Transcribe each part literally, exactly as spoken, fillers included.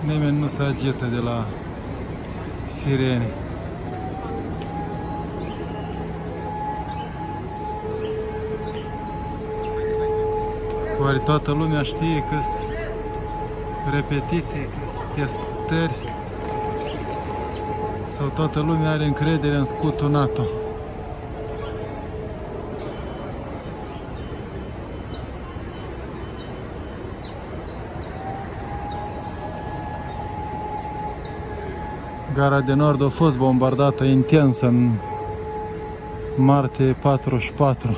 Nimeni nu se agită de la sirene. Oare toată lumea știe că sunt repetiții, că sunt testări? Sau toată lumea are încredere în scutul NATO? Gara de Nord a fost bombardată intens în martie patruzeci și patru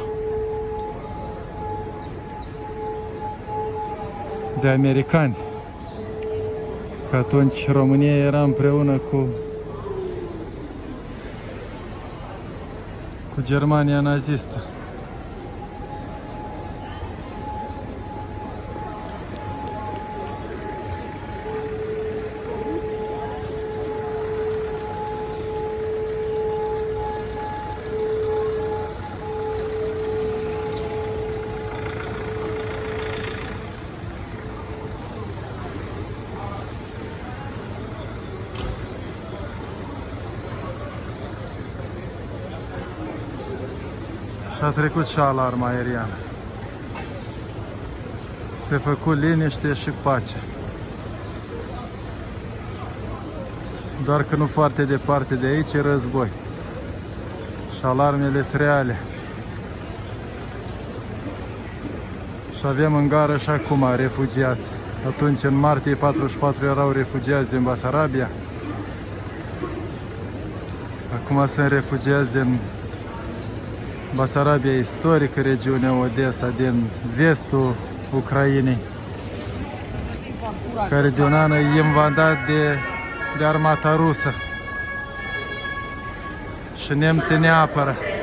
de americani, că atunci România era împreună cu cu Germania nazistă. Și a trecut și alarma aeriană. Se făcut liniște și pace. Doar că nu foarte departe de aici e război. Și alarmele sunt reale. Și avem în gară și acum refugiați. Atunci, în martie patruzeci și patru, erau refugiați din Basarabia. Acum sunt refugiați din Basarabia istorică, regiunea Odessa, din vestul Ucrainei, care de un an e invadat de, de armata rusă și nemții ne apără.